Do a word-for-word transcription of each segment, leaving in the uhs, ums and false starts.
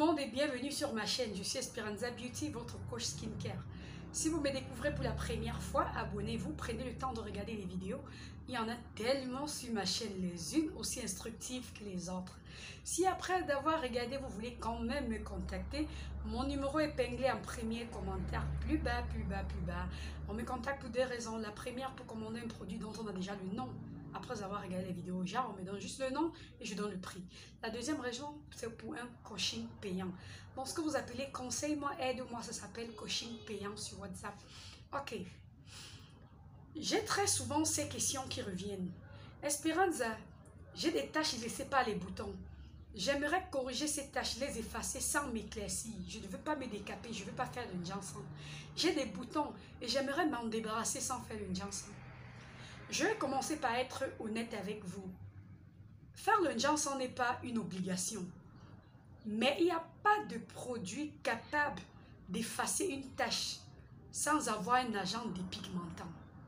monde et bienvenue sur ma chaîne. Je suis Esperanza Beauty, votre coach skincare. Si vous me découvrez pour la première fois, abonnez-vous, prenez le temps de regarder les vidéos. Il y en a tellement sur ma chaîne, les unes aussi instructives que les autres. Si après d'avoir regardé, vous voulez quand même me contacter, mon numéro est épinglé en premier commentaire, plus bas, plus bas, plus bas. On me contacte pour deux raisons. La première, pour commander un produit dont on a déjà le nom. Après avoir regardé les vidéos, genre on me donne juste le nom et je donne le prix. La deuxième raison, c'est pour un coaching payant. Bon, ce que vous appelez conseil-moi, aide-moi, ça s'appelle coaching payant sur WhatsApp. Ok. J'ai très souvent ces questions qui reviennent. Esperanza, j'ai des taches, je ne sais pas les boutons. J'aimerais corriger ces taches, les effacer sans m'éclaircir. Je ne veux pas me décaper, je ne veux pas faire de Johnson. J'ai des boutons et j'aimerais m'en débarrasser sans faire le Johnson. Je vais commencer par être honnête avec vous. Faire le Johnson n'est pas une obligation. Mais il n'y a pas de produit capable d'effacer une tache sans avoir un agent dépigmentant.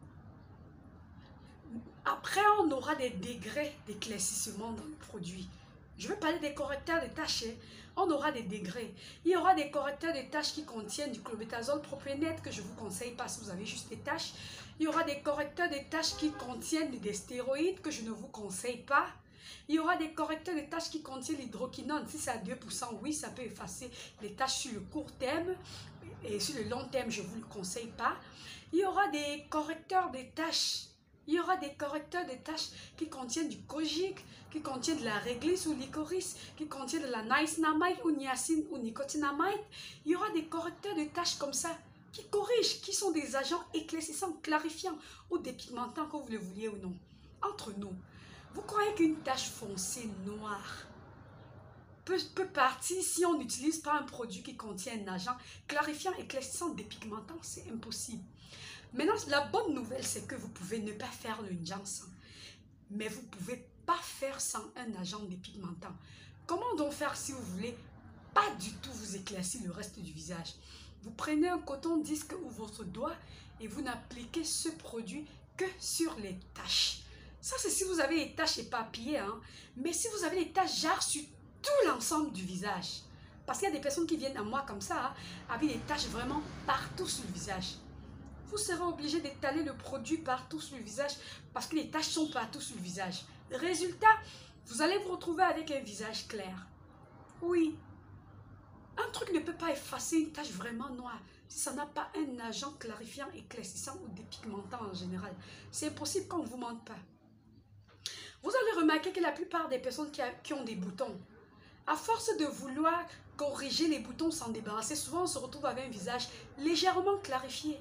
Après, on aura des degrés d'éclaircissement dans le produit. Je veux parler des correcteurs de taches. On aura des degrés. Il y aura des correcteurs de taches qui contiennent du clobetasol propionate que je ne vous conseille pas si vous avez juste des taches. Il y aura des correcteurs de taches qui contiennent des stéroïdes que je ne vous conseille pas. Il y aura des correcteurs de taches qui contiennent l'hydroquinone. Si c'est à deux pour cent, oui, ça peut effacer les taches sur le court terme. Et sur le long terme, je ne vous le conseille pas. Il y aura des correcteurs de taches. Il y aura des correcteurs de taches qui contiennent du kojic, qui contiennent de la réglisse ou licorice, qui contiennent de la niacinamide ou niacine ou nicotinamide. Il y aura des correcteurs de taches comme ça qui corrigent, qui sont des agents éclaircissants, clarifiants ou dépigmentants, que vous le vouliez ou non. Entre nous, vous croyez qu'une tache foncée noire peut, peut partir si on n'utilise pas un produit qui contient un agent clarifiant, éclaircissant, dépigmentant? C'est impossible. Maintenant, la bonne nouvelle, c'est que vous pouvez ne pas faire le Johnson, mais vous ne pouvez pas faire sans un agent dépigmentant. Comment donc faire si vous voulez pas du tout vous éclaircir le reste du visage? Vous prenez un coton disque ou votre doigt et vous n'appliquez ce produit que sur les taches. Ça, c'est si vous avez les taches éparpillées, hein? Mais si vous avez les taches jarres sur tout l'ensemble du visage, parce qu'il y a des personnes qui viennent à moi comme ça, hein, avec des taches vraiment partout sur le visage. Vous serez obligé d'étaler le produit partout sur le visage parce que les taches sont partout sur le visage. Résultat, vous allez vous retrouver avec un visage clair. Oui, un truc ne peut pas effacer une tache vraiment noire si ça n'a pas un agent clarifiant, éclaircissant ou dépigmentant en général. C'est impossible qu'on ne vous mente pas. Vous avez remarqué que la plupart des personnes qui, a, qui ont des boutons, à force de vouloir corriger les boutons, s'en débarrasser, souvent on se retrouve avec un visage légèrement clarifié.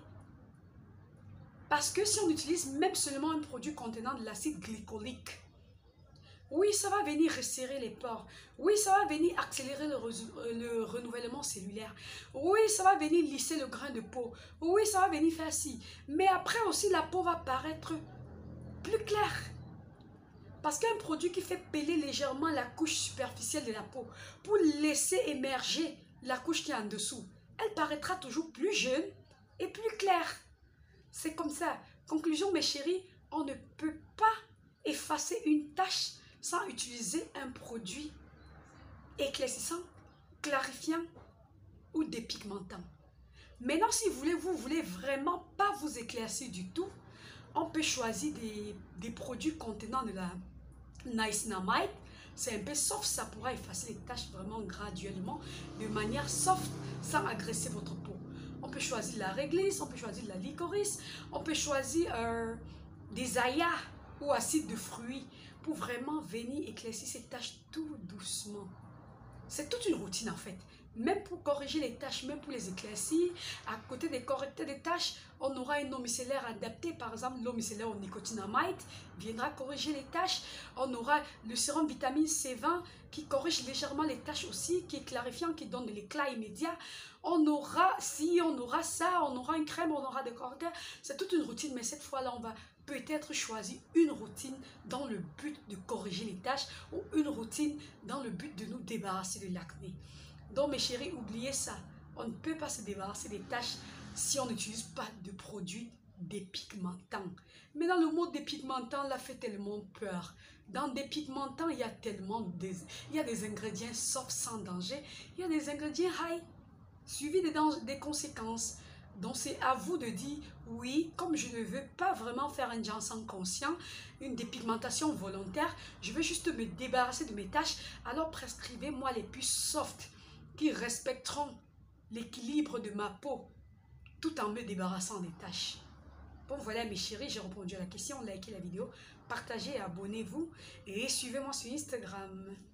Parce que si on utilise même seulement un produit contenant de l'acide glycolique, oui, ça va venir resserrer les pores. Oui, ça va venir accélérer le, le renouvellement cellulaire. Oui, ça va venir lisser le grain de peau. Oui, ça va venir faire ci. Mais après aussi, la peau va paraître plus claire. Parce qu'un produit qui fait peler légèrement la couche superficielle de la peau pour laisser émerger la couche qui est en dessous, elle paraîtra toujours plus jeune et plus claire. C'est comme ça. Conclusion, mes chéris, on ne peut pas effacer une tache sans utiliser un produit éclaircissant, clarifiant ou dépigmentant. Maintenant, si vous voulez, vous voulez vraiment pas vous éclaircir du tout, on peut choisir des, des produits contenant de la niacinamide. C'est un peu soft, ça pourra effacer les taches vraiment graduellement, de manière soft, sans agresser votre peau. On peut choisir la réglisse, on peut choisir la licorice, on peut choisir euh, des ayas ou acide de fruits pour vraiment venir éclaircir ces taches tout doucement. C'est toute une routine en fait. Même pour corriger les taches, même pour les éclaircir, à côté des correcteurs de taches, on aura une eau micellaire adaptée. Par exemple, l'eau micellaire au nicotinamide viendra corriger les taches. On aura le sérum vitamine C vingt qui corrige légèrement les taches aussi, qui est clarifiant, qui donne de l'éclat immédiat. On aura, si on aura ça, on aura une crème, on aura des correcteurs. C'est toute une routine, mais cette fois-là, on va peut-être choisir une routine dans le but de corriger les taches ou une routine dans le but de nous débarrasser de l'acné. Donc mes chéris, oubliez ça. On ne peut pas se débarrasser des taches si on n'utilise pas de produits dépigmentant. Mais dans le mot dépigmentant, là, fait tellement peur. Dans dépigmentant, il y a tellement des, il y a des ingrédients soft sans danger, il y a des ingrédients high, suivis des, des conséquences. Donc c'est à vous de dire, oui, comme je ne veux pas vraiment faire un ginseng conscient, une dépigmentation volontaire, je veux juste me débarrasser de mes taches, alors prescrivez-moi les plus soft, qui respecteront l'équilibre de ma peau, tout en me débarrassant des taches. Bon voilà mes chéris, j'ai répondu à la question, likez la vidéo, partagez et abonnez-vous et suivez-moi sur Instagram.